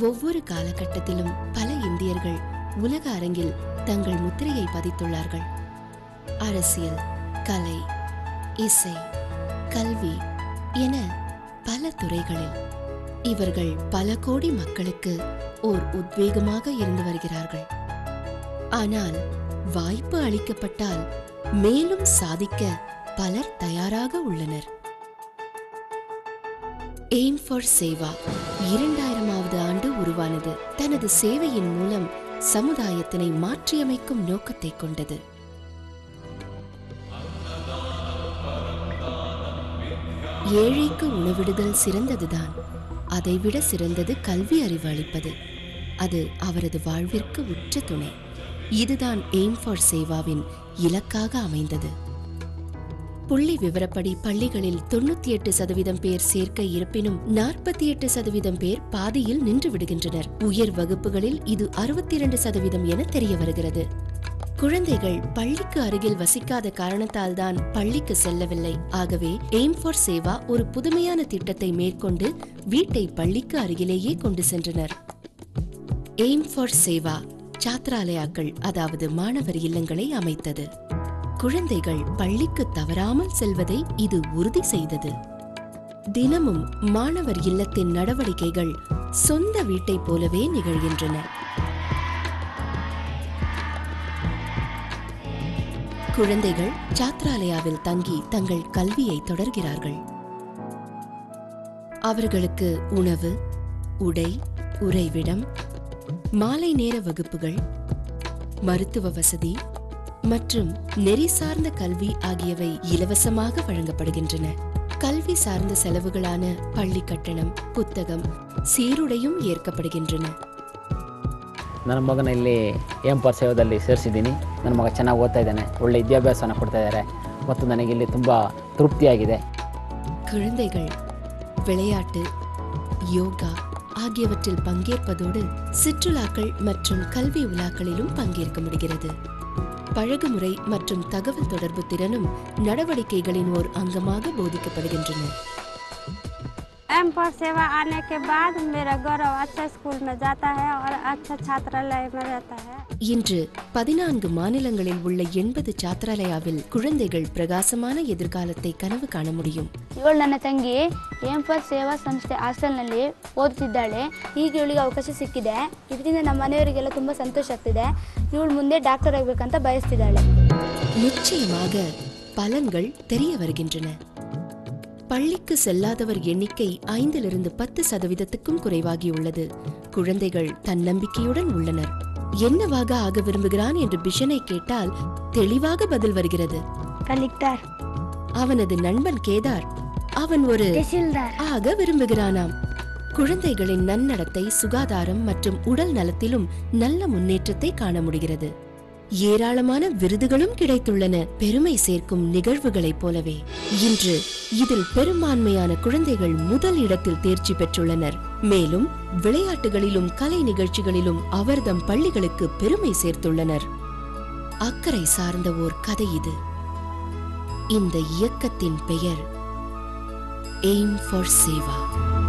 ஒவ்வொரு காலகட்டத்திலும் பல இந்தியர்கள் உலக அரங்கில் தங்கள் முத்திரையை பதித்துள்ளார்கள். அரசியல், கலை, இசை, கல்வி என பல துறைகளில் இவர்கள் பல கோடி மக்களுக்கு ஓர் உத்வேகமாக இருந்து வருகிறார்கள். ஆனால் வாய்ப்பு அளிக்கப்பட்டால் மேலும் சாதிக்க பலர் தயாராக உள்ளனர். எய்ம் ஃபார் சேவா 2000வது ஆண்டு உருவானது. தனது சேவையின் மூலம் சமுதாயத்தினை மாற்றியமைக்கும் நோக்கத்தை கொண்டது. ஏழைக்கு உணவிடுதல் சிறந்ததுதான். அதைவிட சிறந்தது கல்வி அறிவு அளிப்பது. அது அவரது வாழ்விற்கு உற்ற துணை. இதுதான் எய்ம் ஃபார் சேவாவின் இலக்காக அமைந்தது. புள்ளி விவரப்படி பள்ளிகளில் 98% பேர் சேர்க்கை இருப்பினும் 48% பேர் பாதியில் நின்று விடுகின்றனர். உயர் வகுப்புகளில் இது 62% என தெரிய வருகிறது. குழந்தைகள் பள்ளிக்கு அருகில் வசிக்காத காரணத்தால் தான் பள்ளிக்கு செல்லவில்லை. ஆகவே எய்ம் ஃபார் சேவா ஒரு புதுமையான திட்டத்தை மேற்கொண்டு வீட்டை பள்ளிக்கு அருகிலேயே கொண்டு சென்றனர். எய்ம் ஃபார் சேவா சாத்ராலயாக்கள், அதாவது மாணவர் இல்லங்களை அமைத்தது. குழந்தைகள் பள்ளிக்கு தவறாமல் செல்வதை இது உறுதி செய்தது. தினமும் மாணவர் இல்லத்தின் நடவடிக்கைகள் சொந்த வீட்டை போலவே நிகழ்கின்றன. குழந்தைகள் சாத்ராலயாவில் தங்கி தங்கள் கல்வியை தொடர்கிறார்கள். அவர்களுக்கு உணவு, உடை, உறைவிடம், மாலை நேர வகுப்புகள், மருத்துவ வசதி மற்றும் நெறி சார்ந்த கல்வி ஆகியவை இலவசமாக வழங்கப்படுகின்றன. கல்வி சார்ந்த செலவுகளான பள்ளி கட்டணம், புத்தகம், சீருடையும் ಏರ್ಕப்படுகின்றன. ನನ್ನ ಮಗನ ಇಲ್ಲಿ ಎಮ್ ಫಾರ್ ಸೇವಾದಲ್ಲಿ ಸೇರಿಸಿದ್ದೀನಿ. ನನ್ನ ಮಗ ಚೆನ್ನಾಗಿ ಓದ್ತಾ ಇದ್ದಾನೆ, ಒಳ್ಳೆ ವಿದ್ಯಾಭ್ಯಾಸವನ್ನು ಕೊಡ್ತಾ ಇದ್ದಾರೆ ಮತ್ತು ನನಗೆ ಇಲ್ಲಿ ತುಂಬ ತೃಪ್ತಿಯಾಗಿದೆ. குழந்தைகள் விளையாட்டு, யோகா ஆகியவற்றில் பங்கேற்பதோடு சிற்றுலாக்கள் மற்றும் கல்வி உலாக்களிலும் பங்கேற்க முடிகிறது. பழகுமுறை மற்றும் தகவல் தொடர்பு திறனும் நடவடிக்கைகளின் ஓர் அங்கமாக போதிக்கப்படுகின்றன. एम फॉर सेवा आने के बाद मेरा गौरव अच्छा स्कूल में जाता है और अच्छा छात्रालय में रहता है. இன்று 14 மாநிலங்களில் உள்ள 80 ಛಾತ್ರಾಲಯவில் குழந்தைகள் பிரகாசமான எதிர்காலத்தை கனவு காண முடியும். ಇವಳು ನನ್ನ ತಂಗಿ ಎಂ ಫಾರ್ ಸೇವಾ ಸಂಸ್ಥೆ ಹಾಸ್ಟೆಲ್ನಲ್ಲಿ ಓದುತ್ತಿದ್ದಾಳೆ. ಈಗ ಇವಳಿಗೆ ಅವಕಾಶ ಸಿಕ್ಕಿದೆ. ಇದರಿಂದ ನಮ್ಮ ಮನೆಯವರಿಗೆಲ್ಲ ತುಂಬ ಸಂತೋಷ ಆಗ್ತಿದೆ. ಇವಳು ಮುಂದೆ ಡಾಕ್ಟರ್ ಆಗಬೇಕಂತ ಬಯಸ್ತಿದ್ದಾಳೆ. நிச்சயமாக பலன்கள் தெரிய வருகின்றன. பள்ளிக்கு செல்லாதவர் எண்ணிக்கை 5லிருந்து 10% குறைவாகியுள்ளது. குழந்தைகள் தன்னம்பிக்கையுடன் உள்ளனர். என்னவாக ஆக விரும்புகிறான் என்று பிஷனை கேட்டால் தெளிவாக பதில் வருகிறது. கலெக்டர். அவனது நண்பன் கேதார், அவன் ஒரு ஆக விரும்புகிறானாம். குழந்தைகளின் நன்னடத்தை, சுகாதாரம் மற்றும் உடல் நலத்திலும் நல்ல முன்னேற்றத்தை காண முடிகிறது. ஏராளமான விருதுகளும் கிடைத்துள்ளன. பெருமை சேர்க்கும் நிகழ்வுகளைப் போலவே இன்று இதில் பெரும்பான்மையான குழந்தைகள் முதல் இடத்தில் தேர்ச்சி பெற்றுள்ளனர். மேலும் விளையாட்டுகளிலும் கலை நிகழ்ச்சிகளிலும் அவர்தம் பள்ளிகளுக்கு பெருமை சேர்த்துள்ளனர். அக்கறை சார்ந்த ஓர் கதை இது. இந்த இயக்கத்தின் பெயர் எய்ம் ஃபார் சேவா.